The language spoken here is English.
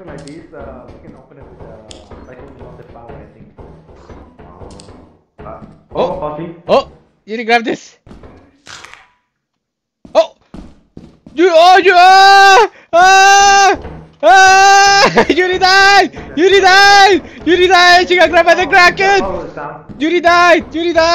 something like this, we can open it with like the power, I think. Coffee. Oh, Yuri, grab this. Oh, Yuri died! Yuri died! Yuri died! She got grabbed by the Kraken! Yuri died! Yuri died!